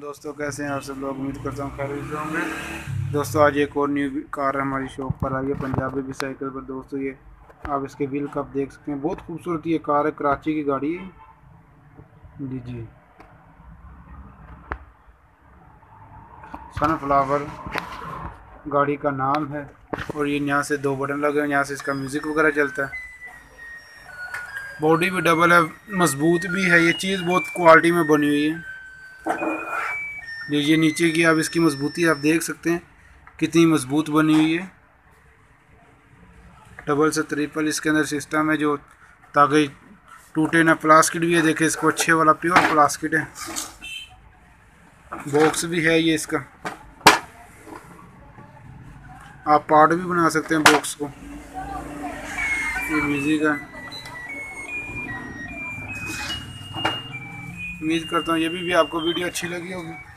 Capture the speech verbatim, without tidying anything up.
दोस्तों, कैसे हैं आप सब लोग। उम्मीद करता हूँ खैरियत से होंगे। दोस्तों, आज एक और न्यू कार हमारी शॉप पर आई है, पंजाबी भी साइकिल पर। दोस्तों, ये आप इसके व्हील कप देख सकते हैं, बहुत खूबसूरत ये कार है। कराची की गाड़ी है जी जी सनफ्लावर गाड़ी का नाम है। और ये यहाँ से दो बटन लगे हैं, यहाँ से इसका म्यूज़िक वगैरह चलता है। बॉडी भी डबल है, मजबूत भी है। ये चीज़ बहुत क्वालिटी में बनी हुई है। ये नीचे की आप इसकी मजबूती आप देख सकते हैं, कितनी मजबूत बनी हुई है। डबल से ट्रिपल इसके अंदर सिस्टम है, जो ताकि टूटे ना। प्लास्टिक भी है, देखे इसको, अच्छे वाला प्योर प्लास्टिक है। बॉक्स भी है ये इसका, आप पार्ट भी बना सकते हैं बॉक्स को। ये म्यूजिक है। उम्मीद करता हूँ ये भी, भी आपको वीडियो अच्छी लगी होगी।